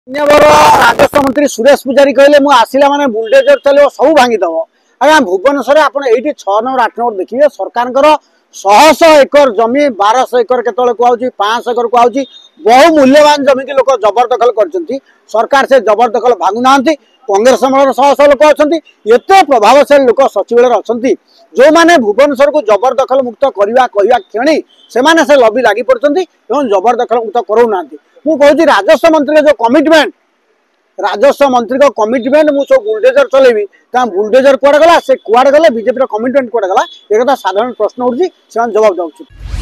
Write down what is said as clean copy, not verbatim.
राजस्व मंत्री सुरेश पुजारी कहले मु आसिला माने बुलडोजर चलो सब भांगीदेव। आज्ञा भुवनेश्वर आप 6 नंबर 8 नंबर देखिए सरकार 100 एकर जमी 1200 एकर के 500 एकर को आउची बहु मूल्यवान जमी की लोक जबरदखल कर सरकार से जबरदखल भांगु ना। कांग्रेस समूह 100 लोक अच्छा एत प्रभावशाली लोक सचिवालय अच्छा जो मैंने भुवनेश्वर को जबरदखल मुक्त करवा कहवा क्षणी से लबी लगी पड़ती जबरदखल मुक्त करोना। मुझे राजस्व मंत्री जो कमिटमेंट राजस्व मंत्री को कमिटमेंट मुझे बुलडोजर चलेबी बुलडोजर कुआड़े गला से कुआड़े गले बीजेपी कमिटमेंट कुआड़े गला एक साधारण प्रश्न उठी जवाब दे।